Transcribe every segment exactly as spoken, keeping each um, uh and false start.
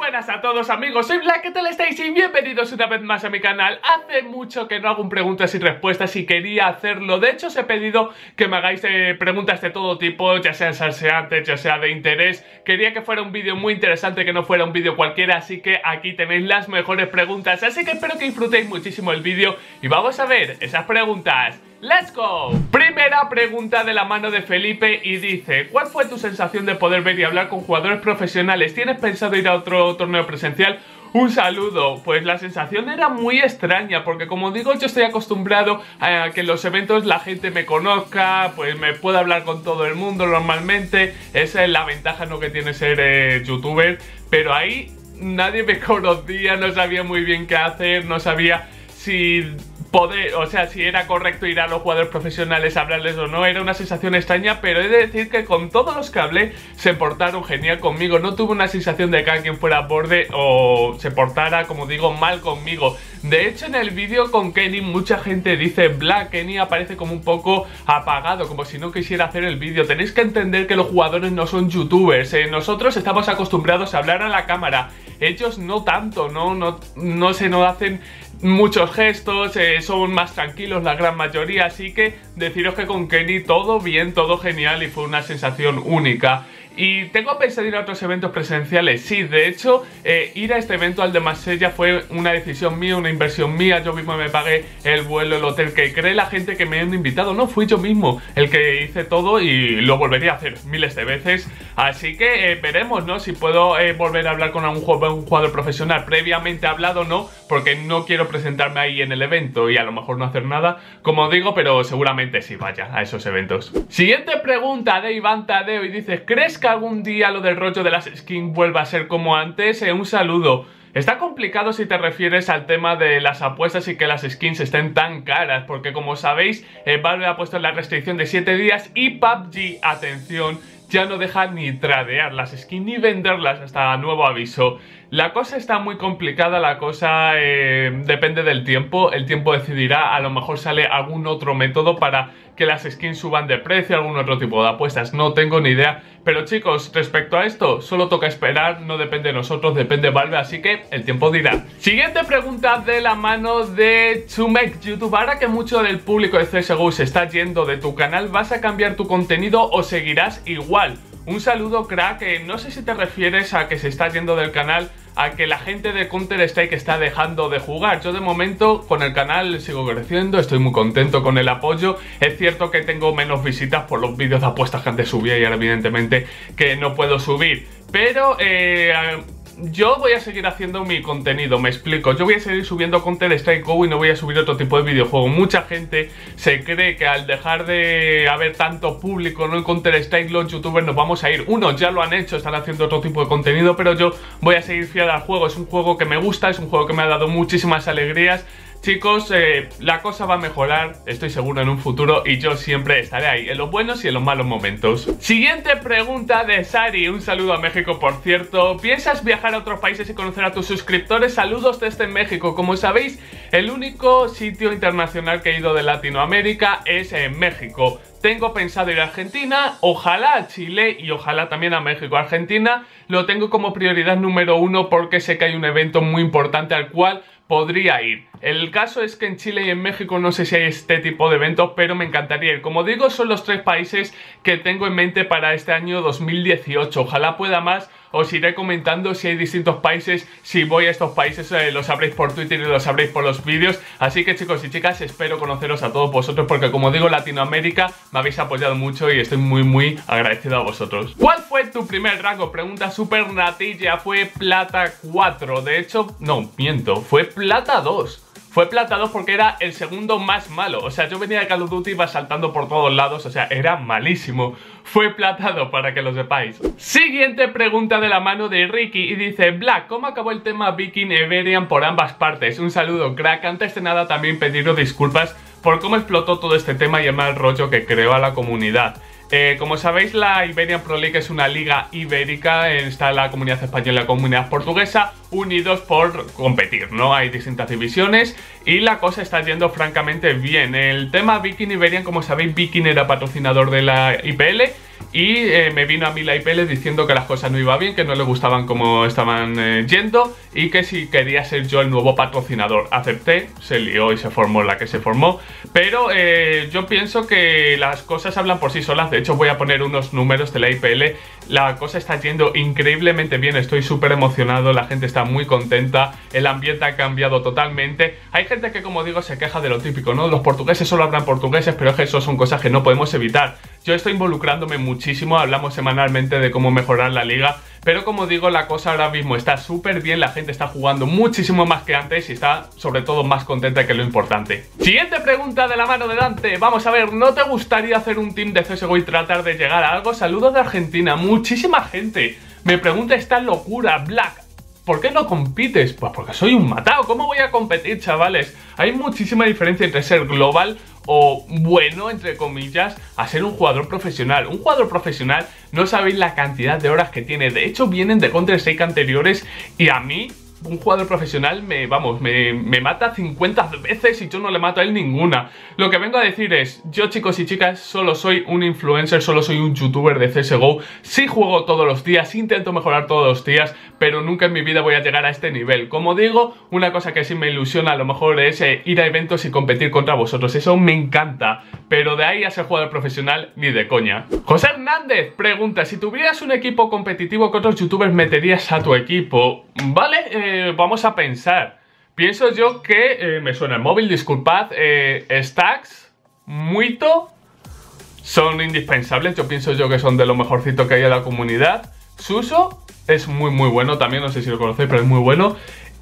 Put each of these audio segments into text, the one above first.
buenas a todos amigos, soy Black, ¿qué tal estáis? Y bienvenidos una vez más a mi canal. Hace mucho que no hago un preguntas y respuestas y quería hacerlo. De hecho os he pedido que me hagáis eh, preguntas de todo tipo, ya sean salseantes, ya sea de interés. Quería que fuera un vídeo muy interesante, que no fuera un vídeo cualquiera, así que aquí tenéis las mejores preguntas. Así que espero que disfrutéis muchísimo el vídeo y vamos a ver esas preguntas. ¡Let's go! Primera pregunta de la mano de Felipe y dice: ¿cuál fue tu sensación de poder ver y hablar con jugadores profesionales? ¿Tienes pensado ir a otro torneo presencial? Un saludo. Pues la sensación era muy extraña porque, como digo, yo estoy acostumbrado a que en los eventos la gente me conozca, pues me pueda hablar con todo el mundo normalmente. Esa es la ventaja, ¿no?, que tiene ser eh, youtuber. Pero ahí nadie me conocía, no sabía muy bien qué hacer, no sabía si poder, o sea, si era correcto ir a los jugadores profesionales a hablarles o no. Era una sensación extraña, pero he de decir que con todos los que hablé se portaron genial conmigo. No tuve una sensación de que alguien fuera borde o se portara, como digo, mal conmigo. De hecho, en el vídeo con Kenny mucha gente dice: Black, Kenny aparece como un poco apagado, como si no quisiera hacer el vídeo. Tenéis que entender que los jugadores no son youtubers, ¿eh? Nosotros estamos acostumbrados a hablar a la cámara, ellos no tanto, no, no, no se nos hacen muchos gestos, eh, son más tranquilos la gran mayoría, así que deciros que con Kenny todo bien, todo genial y fue una sensación única. ¿Y tengo pensado ir a otros eventos presenciales? Sí, de hecho, eh, ir a este evento al de Marsella fue una decisión mía, una inversión mía. Yo mismo me pagué el vuelo, el hotel, que cree la gente que me han invitado. No, fui yo mismo el que hice todo y lo volvería a hacer miles de veces. Así que eh, veremos, ¿no?, si puedo eh, volver a hablar con algún jugador, un jugador profesional. Previamente hablado no, porque no quiero presentarme ahí en el evento y a lo mejor no hacer nada, como digo, pero seguramente sí vaya a esos eventos. Siguiente pregunta de Iván Tadeo y dice: ¿crees que algún día lo del rollo de las skins vuelva a ser como antes? Eh, un saludo. Está complicado si te refieres al tema de las apuestas y que las skins estén tan caras, porque como sabéis, eh, Valve ha puesto la restricción de siete días y P U B G, atención, ya no deja ni tradear las skins ni venderlas hasta nuevo aviso. La cosa está muy complicada, la cosa eh, depende del tiempo, el tiempo decidirá, a lo mejor sale algún otro método para que las skins suban de precio, algún otro tipo de apuestas, no tengo ni idea. Pero chicos, respecto a esto, solo toca esperar, no depende de nosotros, depende de Valve, así que el tiempo dirá. Siguiente pregunta de la mano de Chumek YouTube: ahora que mucho del público de C S G O se está yendo de tu canal, ¿vas a cambiar tu contenido o seguirás igual? Un saludo, crack. eh, no sé si te refieres a que se está yendo del canal, a que la gente de Counter Strike está dejando de jugar. Yo de momento con el canal sigo creciendo, estoy muy contento con el apoyo. Es cierto que tengo menos visitas por los vídeos de apuestas que antes subía y ahora evidentemente que no puedo subir, pero eh, yo voy a seguir haciendo mi contenido, me explico. Yo voy a seguir subiendo Counter Strike Go y no voy a subir otro tipo de videojuego. Mucha gente se cree que al dejar de haber tanto público, ¿no?, en Counter Strike, los youtubers nos vamos a ir. Unos ya lo han hecho, están haciendo otro tipo de contenido, pero yo voy a seguir fiel al juego. Es un juego que me gusta, es un juego que me ha dado muchísimas alegrías. Chicos, eh, la cosa va a mejorar, estoy seguro, en un futuro, y yo siempre estaré ahí, en los buenos y en los malos momentos. Siguiente pregunta de Sari, un saludo a México, por cierto. ¿Piensas viajar a otros países y conocer a tus suscriptores? Saludos desde México. Como sabéis, el único sitio internacional que he ido de Latinoamérica es en México. Tengo pensado ir a Argentina, ojalá a Chile y ojalá también a México. Argentina lo tengo como prioridad número uno porque sé que hay un evento muy importante al cual podría ir. El caso es que en Chile y en México no sé si hay este tipo de eventos, pero me encantaría ir. Como digo, son los tres países que tengo en mente para este año dos mil dieciocho. Ojalá pueda más. Os iré comentando si hay distintos países, si voy a estos países, eh, lo sabréis por Twitter y lo sabréis por los vídeos. Así que chicos y chicas, espero conoceros a todos vosotros porque, como digo, Latinoamérica me habéis apoyado mucho y estoy muy muy agradecido a vosotros. ¿Cuál fue tu primer rango? Pregunta Super Natilla. Fue plata cuatro, de hecho, no, miento, fue plata dos. Fue plata dos porque era el segundo más malo. O sea, yo venía de Call of Duty, iba saltando por todos lados, o sea, era malísimo. Fue plata dos, para que lo sepáis. Siguiente pregunta de la mano de Ricky y dice: Black, ¿cómo acabó el tema Viking Iberian por ambas partes? Un saludo, crack. Antes de nada también pediros disculpas por cómo explotó todo este tema y el mal rollo que creó a la comunidad. Eh, como sabéis, la Iberian Pro League es una liga ibérica, está la comunidad española y la comunidad portuguesa unidos por competir, ¿no? Hay distintas divisiones y la cosa está yendo francamente bien. El tema Viking Iberian, como sabéis, Viking era patrocinador de la I P L y eh, me vino a mí la I P L diciendo que las cosas no iban bien, que no le gustaban como estaban eh, yendo y que si quería ser yo el nuevo patrocinador. Acepté, se lió y se formó la que se formó, pero eh, yo pienso que las cosas hablan por sí solas. De hecho voy a poner unos números de la I P L. La cosa está yendo increíblemente bien, estoy súper emocionado, la gente está muy contenta, el ambiente ha cambiado totalmente. Hay gente que, como digo, se queja de lo típico, ¿no? Los portugueses solo hablan portugueses, pero es que eso son cosas que no podemos evitar. Yo estoy involucrándome muchísimo, hablamos semanalmente de cómo mejorar la liga, pero como digo, la cosa ahora mismo está súper bien, la gente está jugando muchísimo más que antes y está sobre todo más contenta, que es lo importante. Siguiente pregunta de la mano de Dante. Vamos a ver, ¿no te gustaría hacer un team de C S G O y tratar de llegar a algo? Saludos de Argentina, muchísima gente me pregunta esta locura. Black, ¿por qué no compites? Pues porque soy un matado. ¿Cómo voy a competir, chavales? Hay muchísima diferencia entre ser global o bueno, entre comillas, a ser un jugador profesional. Un jugador profesional, no sabéis la cantidad de horas que tiene. De hecho, vienen de Counter-Strike anteriores y a mí un jugador profesional me, vamos, me, me mata cincuenta veces y yo no le mato a él ninguna. Lo que vengo a decir es, yo, chicos y chicas, solo soy un influencer, solo soy un youtuber de C S G O. Sí juego todos los días, intento mejorar todos los días, pero nunca en mi vida voy a llegar a este nivel. Como digo, una cosa que sí me ilusiona a lo mejor es eh, ir a eventos y competir contra vosotros. Eso me encanta, pero de ahí a ser jugador profesional, ni de coña. José Hernández pregunta, si tuvieras un equipo competitivo, ¿qué otros youtubers meterías a tu equipo? Vale, eh, vamos a pensar. Pienso yo que eh, me suena el móvil, disculpad, eh, Stacks, Muito, son indispensables. Yo pienso yo que son de lo mejorcito que hay en la comunidad. Suso es muy muy bueno también, no sé si lo conocéis, pero es muy bueno.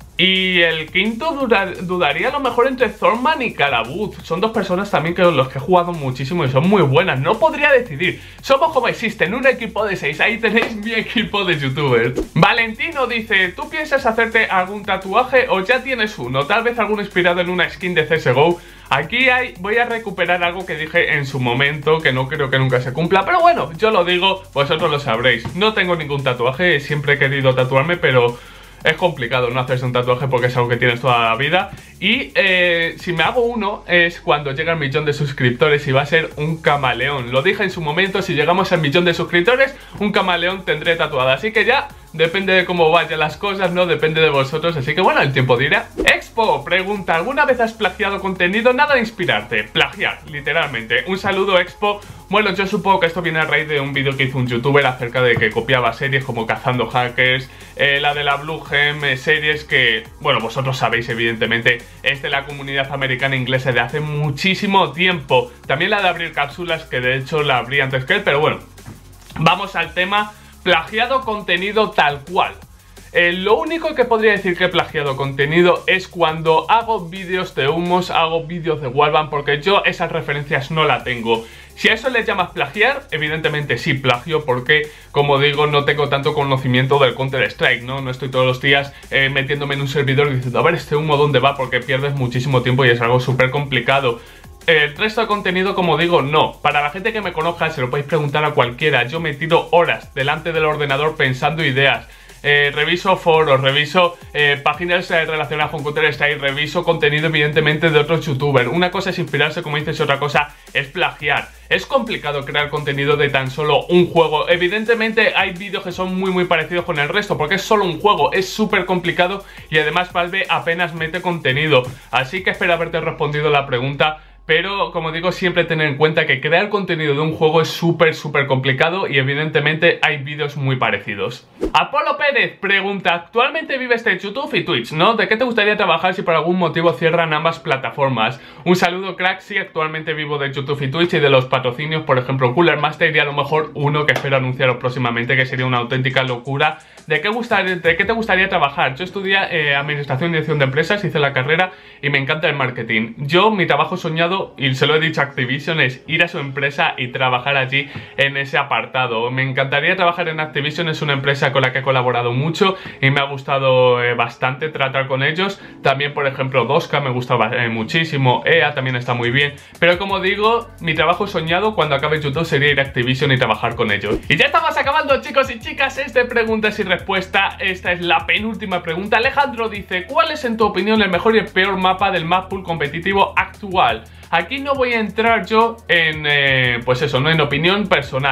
Y el quinto dudar, dudaría a lo mejor entre Thorman y Calabuz. Son dos personas también que los que he jugado muchísimo y son muy buenas. No podría decidir. Somos como existen, un equipo de seis. Ahí tenéis mi equipo de youtubers. Valentino dice, ¿tú piensas hacerte algún tatuaje o ya tienes uno? Tal vez alguno inspirado en una skin de C S G O. Aquí hay, voy a recuperar algo que dije en su momento, que no creo que nunca se cumpla, pero bueno, yo lo digo, vosotros lo sabréis. No tengo ningún tatuaje, siempre he querido tatuarme, pero es complicado no hacerse un tatuaje porque es algo que tienes toda la vida. Y eh, si me hago uno es cuando llega el millón de suscriptores y va a ser un camaleón. Lo dije en su momento, si llegamos al millón de suscriptores, un camaleón tendré tatuado. Así que ya depende de cómo vayan las cosas, ¿no? Depende de vosotros, así que bueno, el tiempo dirá. Expo pregunta, ¿alguna vez has plagiado contenido? Nada de inspirarte, plagiar, literalmente. Un saludo, Expo. Bueno, yo supongo que esto viene a raíz de un vídeo que hizo un youtuber acerca de que copiaba series como Cazando Hackers, eh, la de la Blue Gem, eh, series que, bueno, vosotros sabéis evidentemente, es de la comunidad americana inglesa de hace muchísimo tiempo. También la de abrir cápsulas, que de hecho la abrí antes que él, pero bueno, vamos al tema. Plagiado contenido tal cual. Eh, lo único que podría decir que he plagiado contenido es cuando hago vídeos de humos, hago vídeos de wallbang, porque yo esas referencias no la tengo. Si a eso le llamas plagiar, evidentemente sí plagio, porque, como digo, no tengo tanto conocimiento del Counter-Strike, ¿no? No estoy todos los días eh, metiéndome en un servidor y diciendo, a ver, este humo dónde va, porque pierdes muchísimo tiempo y es algo súper complicado. El resto de contenido, como digo, no. Para la gente que me conozca, se lo podéis preguntar a cualquiera. Yo me tiro horas delante del ordenador pensando ideas. Eh, reviso foros, reviso eh, páginas eh, relacionadas con Counter-Strike, reviso contenido evidentemente de otros youtubers. Una cosa es inspirarse, como dices, otra cosa es plagiar. Es complicado crear contenido de tan solo un juego. Evidentemente hay vídeos que son muy muy parecidos con el resto, porque es solo un juego, es súper complicado y además Valve apenas mete contenido. Así que espero haberte respondido la pregunta. Pero, como digo, siempre tener en cuenta que crear contenido de un juego es súper, súper complicado y evidentemente hay vídeos muy parecidos. Apolo Pérez pregunta, actualmente vives de YouTube y Twitch, ¿no? ¿De qué te gustaría trabajar si por algún motivo cierran ambas plataformas? Un saludo, crack. Sí, actualmente vivo de YouTube y Twitch y de los patrocinios, por ejemplo, Cooler Master y a lo mejor uno que espero anunciaros próximamente, que sería una auténtica locura. ¿De qué, gustaría, de qué te gustaría trabajar? Yo estudié eh, Administración y Dirección de Empresas, hice la carrera y me encanta el marketing. Yo, mi trabajo soñado, y se lo he dicho a Activision, es ir a su empresa y trabajar allí en ese apartado. Me encantaría trabajar en Activision, es una empresa con la que he colaborado mucho y me ha gustado eh, bastante tratar con ellos. También, por ejemplo, Dosca me gusta eh, muchísimo, E A también está muy bien. Pero como digo, mi trabajo soñado cuando acabe YouTube sería ir a Activision y trabajar con ellos. Y ya estamos acabando, chicos y chicas, este preguntas y respuesta. Esta es la penúltima pregunta. Alejandro dice, ¿cuál es en tu opinión el mejor y el peor mapa del map pool competitivo actual? Aquí no voy a entrar yo en, eh, pues eso, no en opinión personal,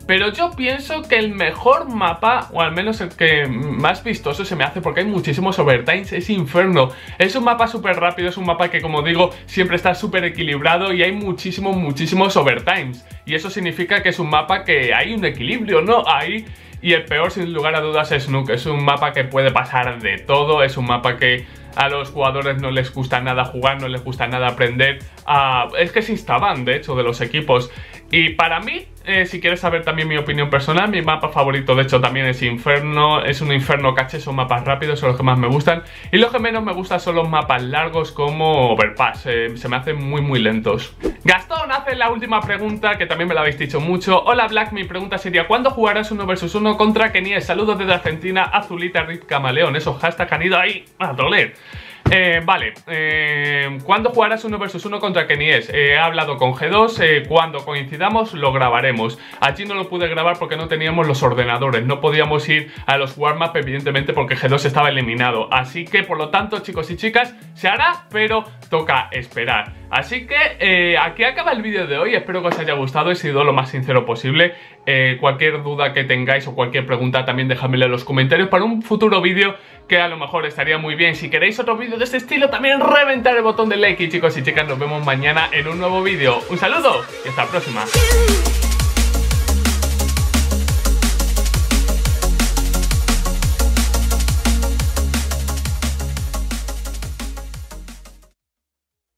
pero yo pienso que el mejor mapa, o al menos el que más vistoso se me hace porque hay muchísimos overtimes, es Inferno. Es un mapa súper rápido, es un mapa que, como digo, siempre está súper equilibrado y hay muchísimos, muchísimos overtimes. Y eso significa que es un mapa que hay un equilibrio, ¿no? Hay... Y el peor, sin lugar a dudas, es Nuke. Es un mapa que puede pasar de todo, es un mapa que a los jugadores no les gusta nada jugar, no les gusta nada aprender. Uh, es que se instaban, de hecho, de los equipos. Y para mí, eh, si quieres saber también mi opinión personal, mi mapa favorito, de hecho, también es Inferno. Es un Inferno caché, son mapas rápidos, son los que más me gustan. Y los que menos me gustan son los mapas largos como Overpass. Eh, se me hacen muy, muy lentos. Gastón hace la última pregunta, que también me la habéis dicho mucho. Hola Black, mi pregunta sería: ¿cuándo jugarás uno versus uno contra Kenies? Saludos desde Argentina, Azulita, Rip Camaleón. Esos hashtags han ido ahí a doler. Eh, vale, eh, ¿cuándo jugarás uno versus uno contra Kenies? Eh, he hablado con G dos, eh, cuando coincidamos lo grabaremos. Allí no lo pude grabar porque no teníamos los ordenadores, no podíamos ir a los warm-up evidentemente porque G dos estaba eliminado. Así que por lo tanto, chicos y chicas, se hará, pero toca esperar. Así que eh, aquí acaba el vídeo de hoy, espero que os haya gustado, he sido lo más sincero posible. Eh, cualquier duda que tengáis o cualquier pregunta también dejadmela en los comentarios para un futuro vídeo que a lo mejor estaría muy bien. Si queréis otro vídeo de este estilo, también reventar el botón de like. Y chicos y chicas, nos vemos mañana en un nuevo vídeo. Un saludo y hasta la próxima.